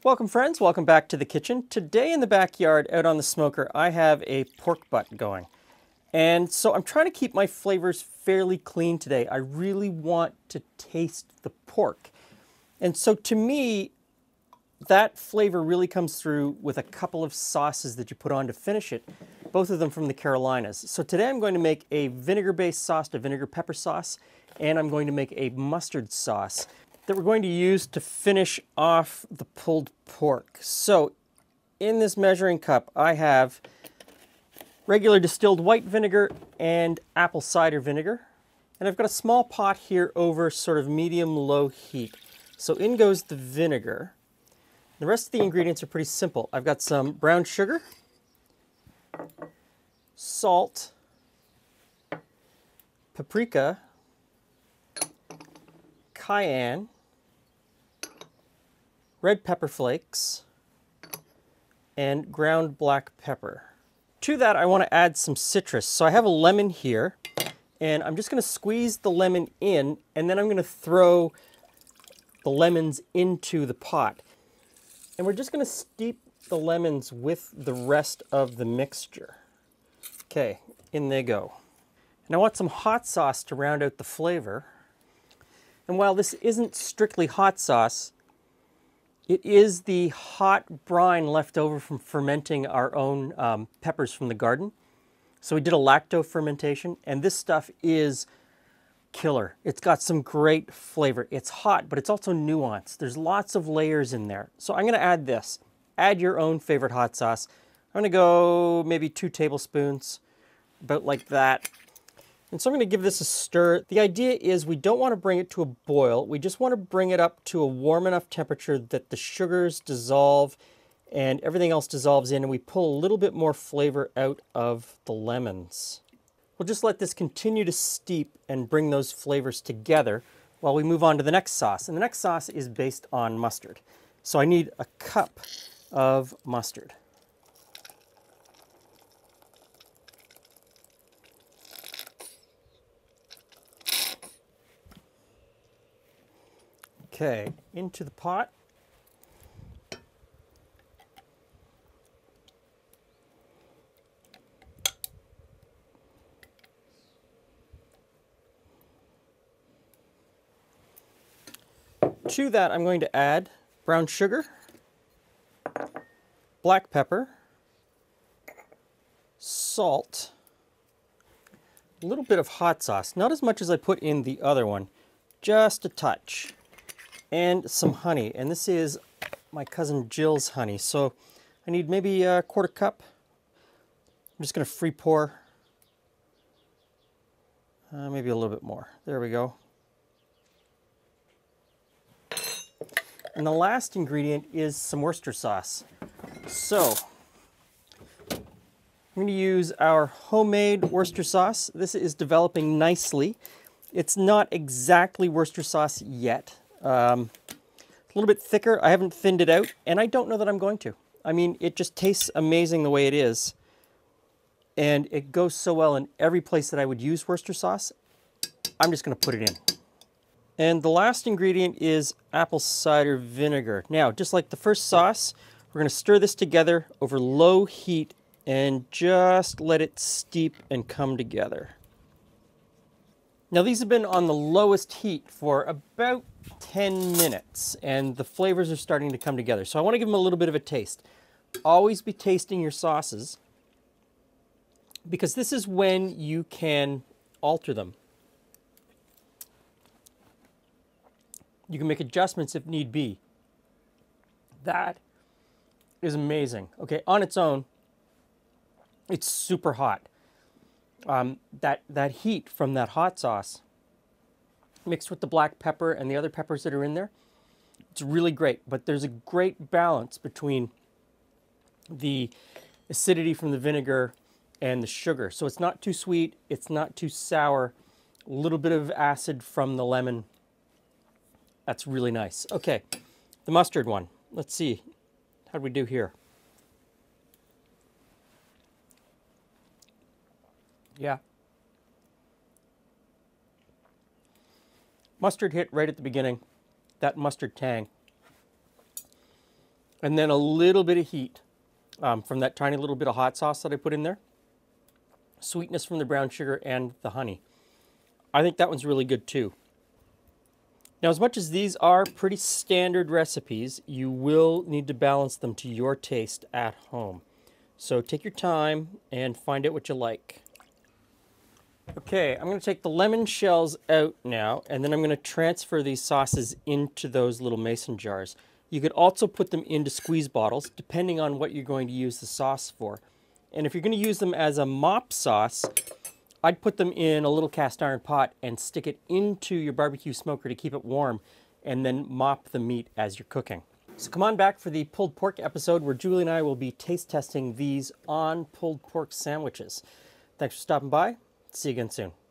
Welcome friends, welcome back to the kitchen. Today in the backyard out on the smoker I have a pork butt going. And so I'm trying to keep my flavors fairly clean today. I really want to taste the pork. And so to me, that flavor really comes through with a couple of sauces that you put on to finish it, both of them from the Carolinas. So today I'm going to make a vinegar-based sauce, a vinegar pepper sauce, and I'm going to make a mustard sauce that we're going to use to finish off the pulled pork. So in this measuring cup, I have regular distilled white vinegar and apple cider vinegar. And I've got a small pot here over sort of medium-low heat. So in goes the vinegar. The rest of the ingredients are pretty simple. I've got some brown sugar, salt, paprika, cayenne, red pepper flakes, and ground black pepper. To that, I want to add some citrus. So I have a lemon here, and I'm just going to squeeze the lemon in, and then I'm going to throw the lemons into the pot. And we're just going to steep the lemons with the rest of the mixture. Okay, in they go. And I want some hot sauce to round out the flavor. And while this isn't strictly hot sauce, it is the hot brine left over from fermenting our own peppers from the garden. So we did a lacto fermentation, and this stuff is killer. It's got some great flavor. It's hot, but it's also nuanced. There's lots of layers in there. So I'm going to add this. Add your own favorite hot sauce. I'm going to go maybe 2 tablespoons, about like that. And so I'm going to give this a stir. The idea is we don't want to bring it to a boil. We just want to bring it up to a warm enough temperature that the sugars dissolve and everything else dissolves in, and we pull a little bit more flavor out of the lemons. We'll just let this continue to steep and bring those flavors together while we move on to the next sauce. And the next sauce is based on mustard. So I need a cup of mustard. Okay, into the pot. To that, I'm going to add brown sugar, black pepper, salt, a little bit of hot sauce, not as much as I put in the other one, just a touch, and some honey. And this is my cousin Jill's honey, so I need maybe a 1/4 cup. I'm just going to free pour, maybe a little bit more. There we go. And the last ingredient is some Worcester sauce. So I'm going to use our homemade Worcester sauce. This is developing nicely. It's not exactly Worcester sauce yet. A little bit thicker. I haven't thinned it out, and I don't know that I'm going to. I mean, it just tastes amazing the way it is. And it goes so well in every place that I would use Worcester sauce. I'm just going to put it in. And the last ingredient is apple cider vinegar. Now, just like the first sauce, we're going to stir this together over low heat and just let it steep and come together. Now, these have been on the lowest heat for about 10 minutes, and the flavors are starting to come together. So I want to give them a little bit of a taste. Always be tasting your sauces, because this is when you can alter them. You can make adjustments if need be. That is amazing. Okay, on its own, it's super hot. That heat from that hot sauce mixed with the black pepper and the other peppers that are in there, it's really great. But there's a great balance between the acidity from the vinegar and the sugar. So it's not too sweet, it's not too sour, a little bit of acid from the lemon. That's really nice. Okay, the mustard one. Let's see. How do we do here? Yeah. Mustard hit right at the beginning. That mustard tang. and then a little bit of heat from that tiny little bit of hot sauce that I put in there. Sweetness from the brown sugar and the honey. I think that one's really good too. Now, as much as these are pretty standard recipes, you will need to balance them to your taste at home. So take your time and find out what you like. Okay, I'm going to take the lemon shells out now, and then I'm going to transfer these sauces into those little mason jars. You could also put them into squeeze bottles, depending on what you're going to use the sauce for. And if you're going to use them as a mop sauce, I'd put them in a little cast iron pot and stick it into your barbecue smoker to keep it warm, and then mop the meat as you're cooking. So come on back for the pulled pork episode where Julie and I will be taste testing these on pulled pork sandwiches. Thanks for stopping by. See you again soon.